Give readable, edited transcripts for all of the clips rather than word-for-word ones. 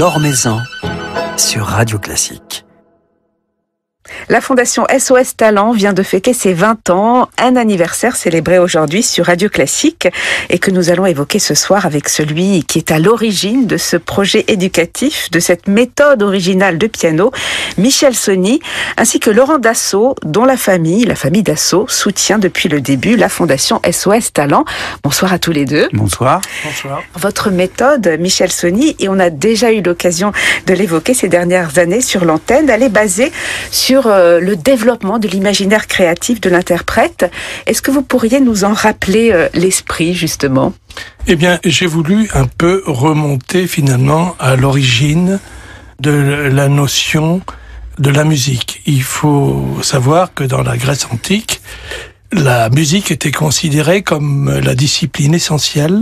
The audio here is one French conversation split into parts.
Laure Maison sur Radio Classique. La Fondation SOS Talent vient de fêter ses 20 ans, un anniversaire célébré aujourd'hui sur Radio Classique et que nous allons évoquer ce soir avec celui qui est à l'origine de ce projet éducatif, de cette méthode originale de piano, Michel Sonny, ainsi que Laurent Dassault, dont la famille Dassault, soutient depuis le début la Fondation SOS Talent. Bonsoir à tous les deux. Bonsoir. Bonsoir. Votre méthode, Michel Sonny, et on a déjà eu l'occasion de l'évoquer ces dernières années sur l'antenne, elle est basée sur le développement de l'imaginaire créatif de l'interprète. Est-ce que vous pourriez nous en rappeler l'esprit, justement ? Eh bien, j'ai voulu un peu remonter finalement à l'origine de la notion de la musique. Il faut savoir que dans la Grèce antique, la musique était considérée comme la discipline essentielle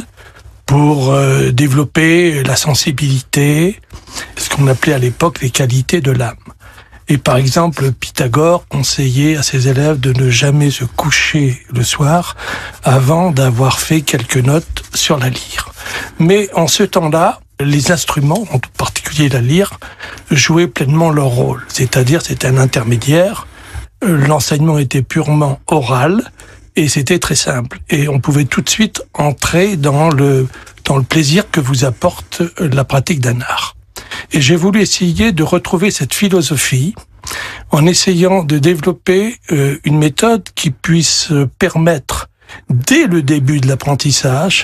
pour développer la sensibilité, ce qu'on appelait à l'époque les qualités de l'âme. Et par exemple, Pythagore conseillait à ses élèves de ne jamais se coucher le soir avant d'avoir fait quelques notes sur la lyre. Mais en ce temps-là, les instruments, en tout particulier la lyre, jouaient pleinement leur rôle. C'est-à-dire, c'était un intermédiaire, l'enseignement était purement oral, et c'était très simple. Et on pouvait tout de suite entrer dans le plaisir que vous apporte la pratique d'un art. Et j'ai voulu essayer de retrouver cette philosophie en essayant de développer une méthode qui puisse permettre, dès le début de l'apprentissage,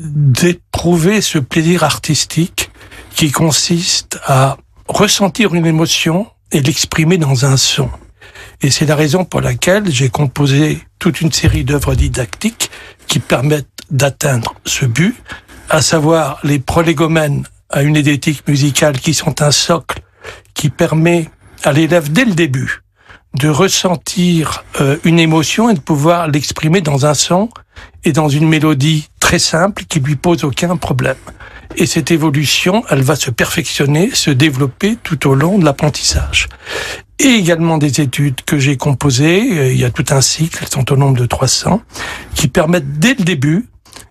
d'éprouver ce plaisir artistique qui consiste à ressentir une émotion et l'exprimer dans un son. Et c'est la raison pour laquelle j'ai composé toute une série d'œuvres didactiques qui permettent d'atteindre ce but, à savoir les prolégomènes à une édétique musicale qui sont un socle qui permet à l'élève dès le début de ressentir une émotion et de pouvoir l'exprimer dans un son et dans une mélodie très simple qui lui pose aucun problème. Et cette évolution, elle va se perfectionner, se développer tout au long de l'apprentissage. Et également des études que j'ai composées, il y a tout un cycle, elles sont au nombre de 300, qui permettent dès le début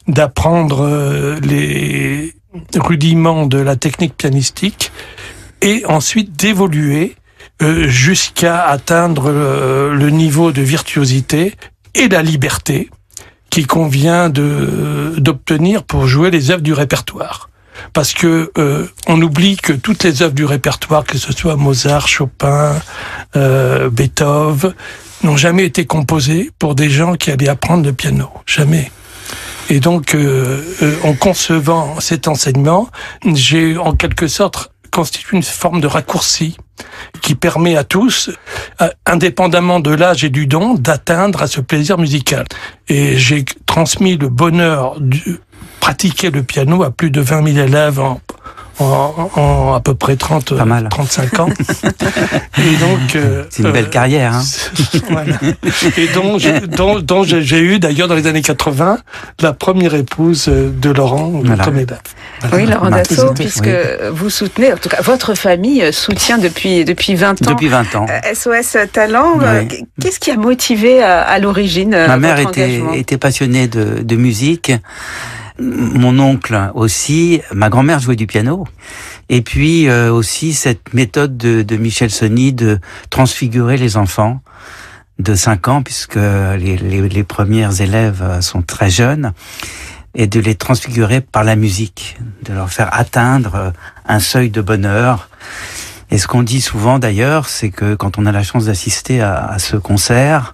d'apprendre les rudiments de la technique pianistique et ensuite d'évoluer jusqu'à atteindre le niveau de virtuosité et la liberté qui convient d'obtenir pour jouer les œuvres du répertoire. Parce que on oublie que toutes les œuvres du répertoire, que ce soit Mozart, Chopin, Beethoven, n'ont jamais été composées pour des gens qui allaient apprendre le piano. Jamais. Et donc, en concevant cet enseignement, j'ai en quelque sorte constitué une forme de raccourci qui permet à tous, indépendamment de l'âge et du don, d'atteindre à ce plaisir musical. Et j'ai transmis le bonheur de pratiquer le piano à plus de 20 000 élèves en à peu près 35 ans. Et donc, c'est une belle carrière, hein. Voilà. Et dont j'ai eu d'ailleurs dans les années 80 la première épouse de Laurent, le premier élève. Voilà. Oui, Laurent Dassault, puisque vous soutenez, en tout cas votre famille soutient depuis 20 ans. Depuis 20 ans. SOS Talent. Oui. Qu'est-ce qui a motivé à l'origine Ma mère votre engagement ? était passionnée de musique. Mon oncle aussi, ma grand-mère jouait du piano, et puis aussi cette méthode de Michel Sonny de transfigurer les enfants de 5 ans, puisque les premières élèves sont très jeunes, et de les transfigurer par la musique, de leur faire atteindre un seuil de bonheur. Et ce qu'on dit souvent d'ailleurs, c'est que quand on a la chance d'assister à ce concert,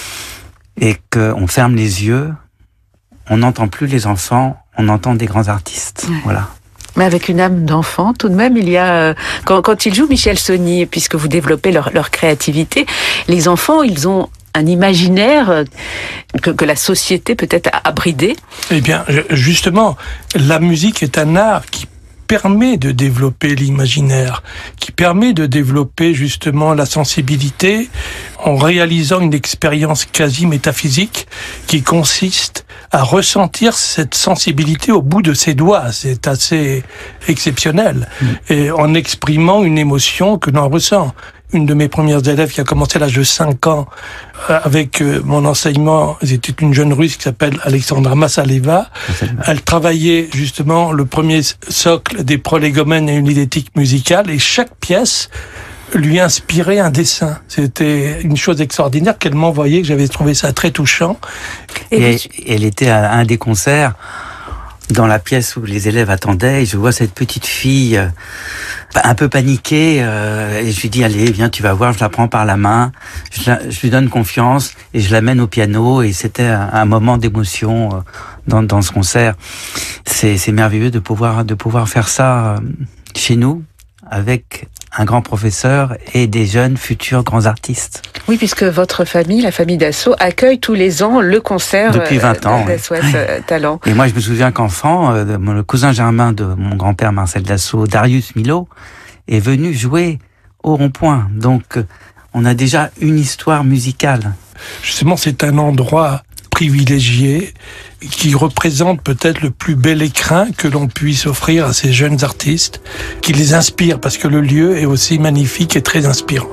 et qu'on ferme les yeux, on n'entend plus les enfants, on entend des grands artistes. Ouais. Voilà. Mais avec une âme d'enfant, tout de même, il y a... Quand il joue Michel Sonny, puisque vous développez leur créativité, les enfants, ils ont un imaginaire que la société peut-être a bridé. Eh bien, justement, la musique est un art qui permet de développer l'imaginaire, qui permet de développer justement la sensibilité en réalisant une expérience quasi métaphysique qui consiste à ressentir cette sensibilité au bout de ses doigts. C'est assez exceptionnel. Et en exprimant une émotion que l'on ressent. une de mes premières élèves qui a commencé à l'âge de 5 ans avec mon enseignement. C'était une jeune Russe qui s'appelle Alexandra Massaleva. Elle travaillait justement le premier socle des prolégomènes et une idétique musicale, et chaque pièce lui inspirait un dessin. C'était une chose extraordinaire qu'elle m'envoyait, que j'avais trouvé ça très touchant. Et elle était à un des concerts dans la pièce où les élèves attendaient, et je vois cette petite fille un peu paniquée, et je lui dis allez viens, tu vas voir, je la prends par la main, je lui donne confiance et je l'amène au piano, et c'était un moment d'émotion dans ce concert. C'est merveilleux de pouvoir faire ça chez nous avec un grand professeur et des jeunes futurs grands artistes. Oui, puisque votre famille, la famille Dassault, accueille tous les ans le concert depuis 20 ans, d'SOS Talent. Et moi, je me souviens qu'enfant, le cousin germain de mon grand-père Marcel Dassault, Darius Milhaud, est venu jouer au Rond-Point. Donc, on a déjà une histoire musicale. Justement, c'est un endroit privilégié qui représente peut-être le plus bel écrin que l'on puisse offrir à ces jeunes artistes, qui les inspire, parce que le lieu est aussi magnifique et très inspirant.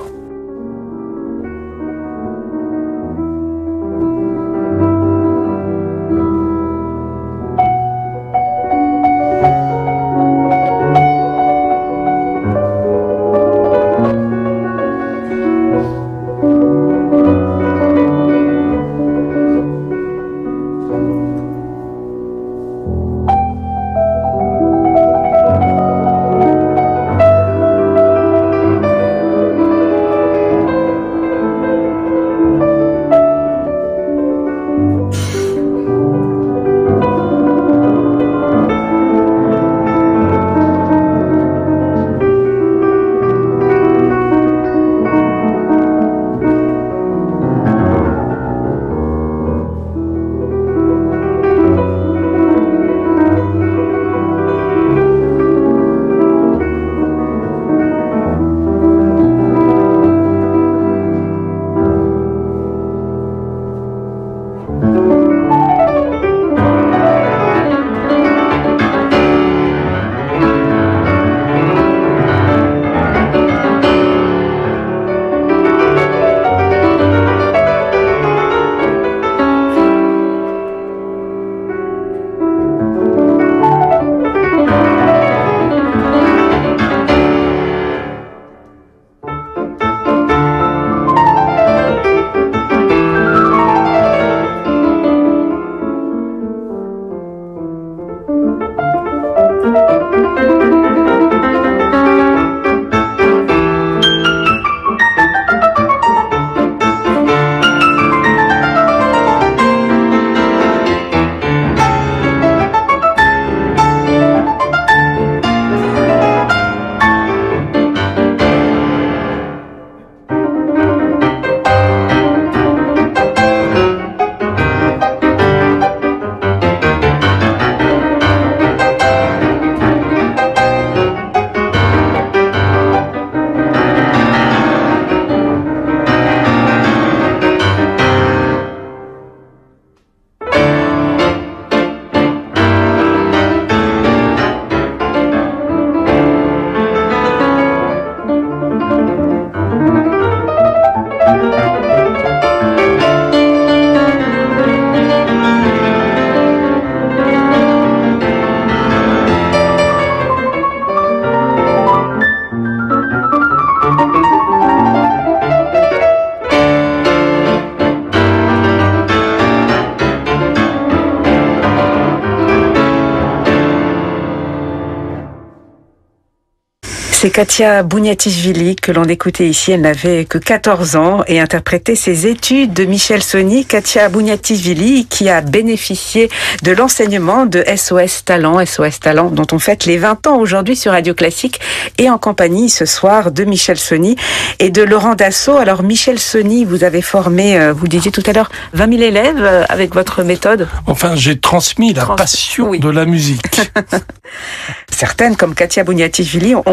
C'est Katia Bouniatishvili que l'on écoutait ici. Elle n'avait que 14 ans et interprétait ses études de Michel Sony. Katia Bouniatishvili qui a bénéficié de l'enseignement de SOS Talent dont on fête les 20 ans aujourd'hui sur Radio Classique et en compagnie ce soir de Michel Sony et de Laurent Dassault. Alors Michel Sony, vous avez formé, vous disiez tout à l'heure, 20 000 élèves avec votre méthode. Enfin, j'ai transmis la passion de la musique. Certaines, comme Katia Bouniatishvili, ont fait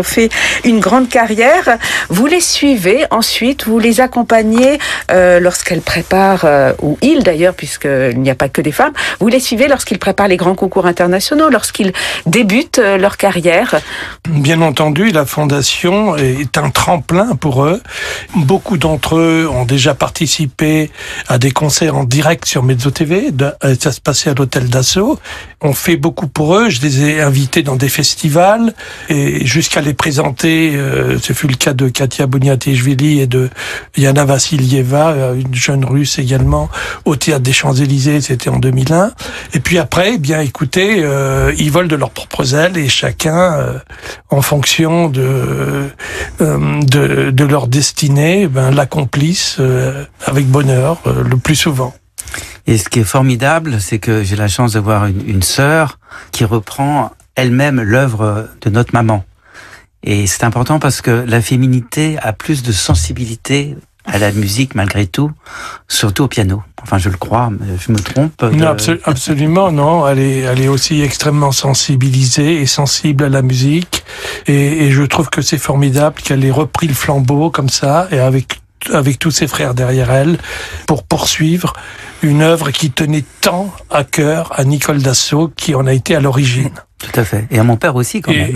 une grande carrière. Vous les suivez ensuite, vous les accompagnez lorsqu'elles préparent, ou ils d'ailleurs, puisqu'il n'y a pas que des femmes, vous les suivez lorsqu'ils préparent les grands concours internationaux, lorsqu'ils débutent leur carrière. Bien entendu, la Fondation est un tremplin pour eux. Beaucoup d'entre eux ont déjà participé à des concerts en direct sur Mezzo TV. Ça se passait à l'hôtel Dassault. On fait beaucoup pour eux. Je les ai invités dans des festivals et jusqu'à les présenter. Ce fut le cas de Katia Boniatishvili et de Yana Vassilieva, une jeune Russe également, au Théâtre des Champs-Élysées. C'était en 2001. Et puis après, bien écoutez, ils volent de leurs propres ailes et chacun, en fonction de leur destinée, l'accomplissent avec bonheur le plus souvent. Et ce qui est formidable, c'est que j'ai la chance d'avoir une sœur qui reprend elle-même l'œuvre de notre maman. Et c'est important parce que la féminité a plus de sensibilité à la musique malgré tout, surtout au piano. Enfin, je le crois, mais je me trompe. Non, absolument, non. Elle est aussi extrêmement sensibilisée et sensible à la musique. Et je trouve que c'est formidable qu'elle ait repris le flambeau comme ça, et avec tous ses frères derrière elle, pour poursuivre une œuvre qui tenait tant à cœur à Nicole Dassault, qui en a été à l'origine. Tout à fait. Et à mon père aussi, quand même.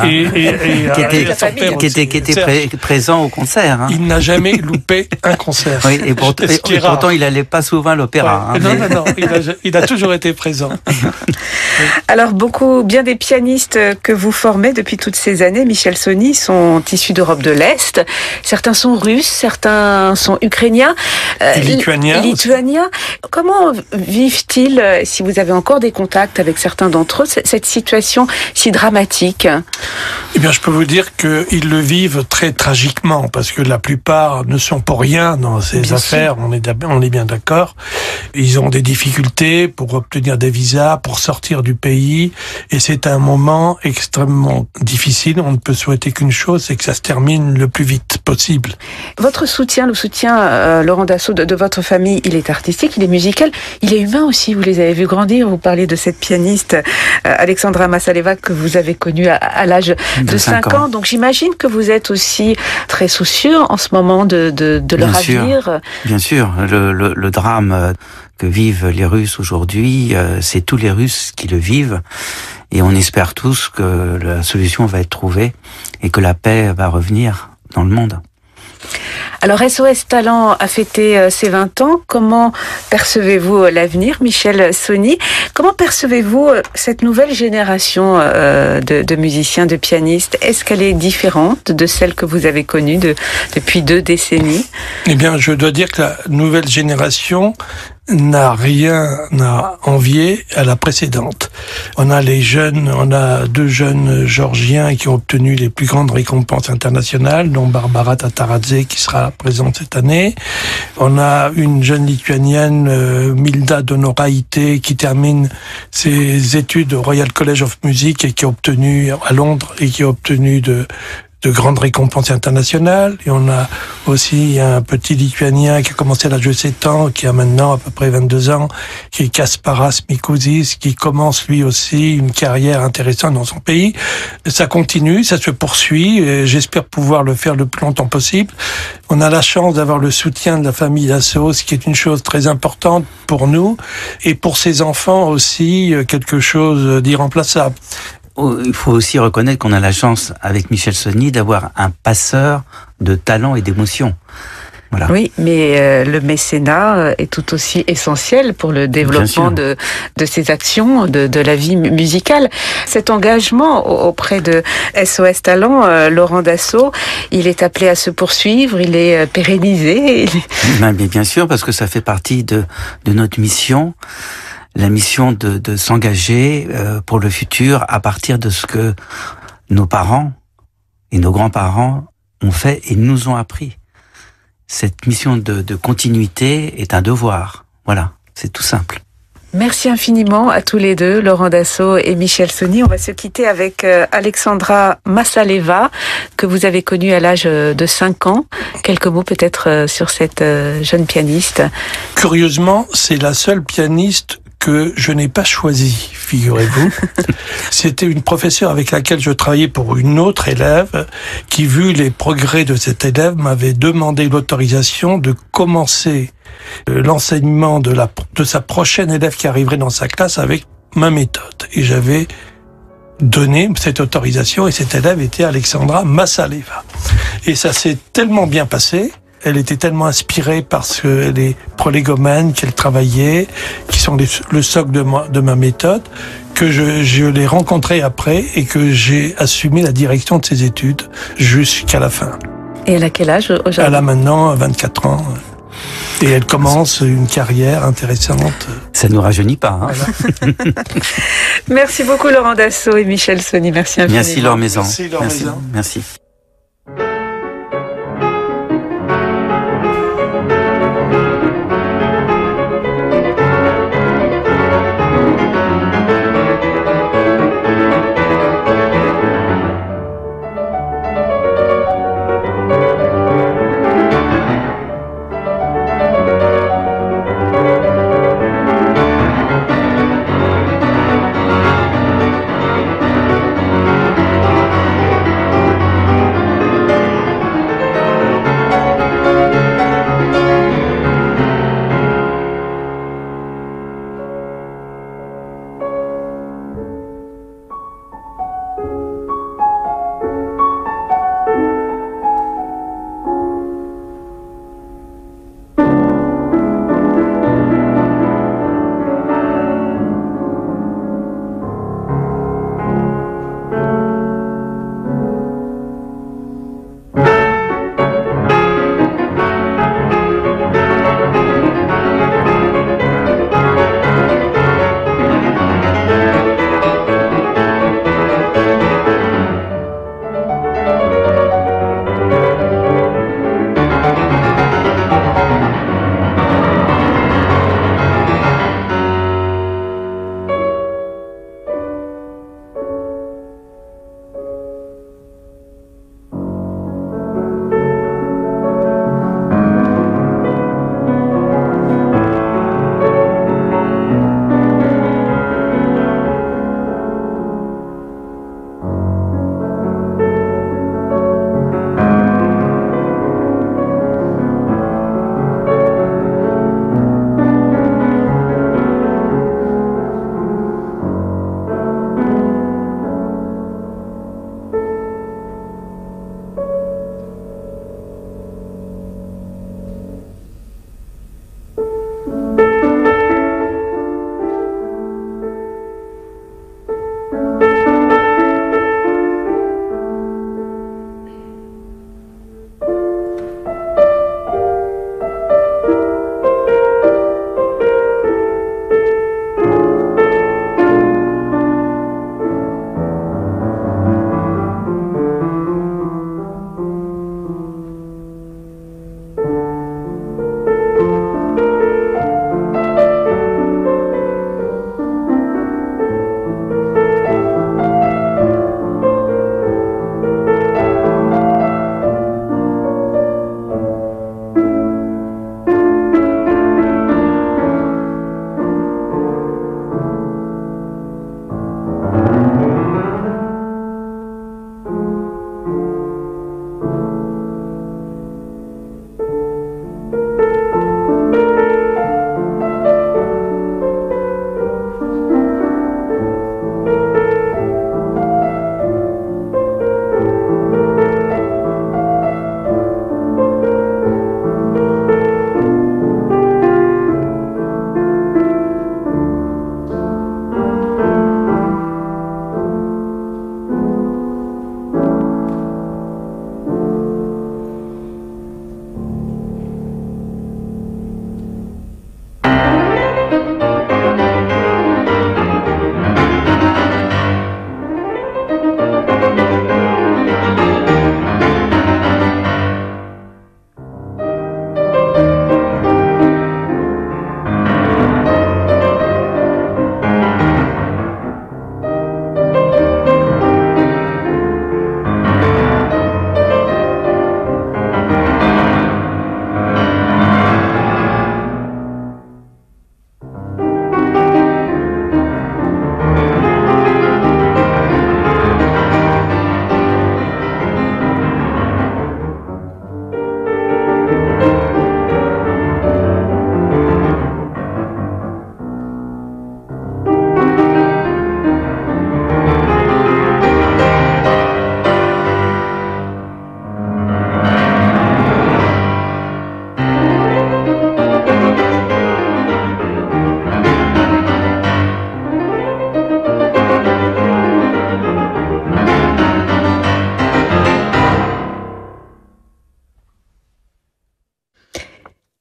Qui était présent au concert. Hein. Il n'a jamais loupé un concert. Oui, et pourtant, il n'allait pas souvent à l'opéra. Ouais. Hein, non. Il a toujours été présent. Alors, bien des pianistes que vous formez depuis toutes ces années, Michel Sony, sont issus d'Europe de l'Est. Certains sont russes, certains sont ukrainiens. Lituaniens. Comment vivent-ils, si vous avez encore des contacts avec certains d'entre eux, cette situation si dramatique? Eh bien, je peux vous dire qu'ils le vivent très tragiquement, parce que la plupart ne sont pour rien dans ces affaires, on est bien d'accord. Ils ont des difficultés pour obtenir des visas, pour sortir du pays, et c'est un moment extrêmement difficile. On ne peut souhaiter qu'une chose, c'est que ça se termine le plus vite possible. Votre soutien, le soutien, Laurent Dassault, de votre famille, il est artistique, il est musical, il est humain aussi. Vous les avez vus grandir. Vous parlez de cette pianiste, Alexandra Massaleva, que vous avez connue à l'âge de 5 ans. Donc j'imagine que vous êtes aussi très soucieux en ce moment de leur avenir. Bien sûr, le drame que vivent les Russes aujourd'hui, c'est tous les Russes qui le vivent. Et on espère tous que la solution va être trouvée et que la paix va revenir dans le monde. Alors SOS Talent a fêté ses 20 ans. Comment percevez-vous l'avenir, Michel Sony? Comment percevez-vous cette nouvelle génération de musiciens, de pianistes? Est-ce qu'elle est différente de celle que vous avez connue depuis 2 décennies? Eh bien, je dois dire que la nouvelle génération n'a rien à envier à la précédente. On a 2 jeunes Georgiens qui ont obtenu les plus grandes récompenses internationales, dont Barbara Tataradze qui sera présente cette année. On a une jeune Lituanienne, Milda Donoraite, qui termine ses études au Royal College of Music et qui a obtenu à Londres et qui a obtenu de grandes récompenses internationales. Et on a aussi un petit Lituanien qui a commencé à l'âge de 7 ans, qui a maintenant à peu près 22 ans, qui est Kasparas Mikuzis, qui commence lui aussi une carrière intéressante dans son pays. Ça continue, ça se poursuit, et j'espère pouvoir le faire le plus longtemps possible. On a la chance d'avoir le soutien de la famille Dassault, ce qui est une chose très importante pour nous, et pour ses enfants aussi, quelque chose d'irremplaçable. Il faut aussi reconnaître qu'on a la chance, avec Michel Sony, d'avoir un passeur de talent et d'émotion. Voilà. Oui, mais le mécénat est tout aussi essentiel pour le développement de ces actions, de la vie musicale. Cet engagement auprès de SOS Talent, Laurent Dassault, il est appelé à se poursuivre, il est pérennisé. Mais bien sûr, parce que ça fait partie de notre mission. La mission de s'engager pour le futur à partir de ce que nos parents et nos grands-parents ont fait et nous ont appris. Cette mission de continuité est un devoir. Voilà, c'est tout simple. Merci infiniment à tous les deux, Laurent Dassault et Michel Sony. On va se quitter avec Alexandra Massaleva, que vous avez connue à l'âge de 5 ans. Quelques mots peut-être sur cette jeune pianiste. Curieusement, c'est la seule pianiste que je n'ai pas choisi, figurez-vous. C'était une professeure avec laquelle je travaillais pour une autre élève qui, vu les progrès de cet élève, m'avait demandé l'autorisation de commencer l'enseignement de sa prochaine élève qui arriverait dans sa classe avec ma méthode. Et j'avais donné cette autorisation et cette élève était Alexandra Massaleva. Et ça s'est tellement bien passé. Elle était tellement inspirée par les prolégomènes qu'elle travaillait, qui sont le socle de ma méthode, que je l'ai rencontrée après et que j'ai assumé la direction de ses études jusqu'à la fin. Et elle a quel âge aujourd'hui ? Elle a maintenant 24 ans. Et elle commence une carrière intéressante. Ça nous rajeunit pas. Hein. Voilà. Merci beaucoup Laurent Dassault et Michel Sony. Merci infiniment. Merci Laure Maison. Merci Laure Maison. Merci.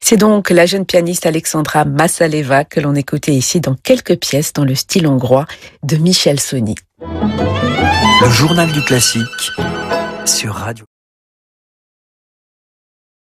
C'est donc la jeune pianiste Alexandra Massaleva que l'on écoutait ici dans quelques pièces dans le style hongrois de Michel Sony. Le journal du classique sur Radio.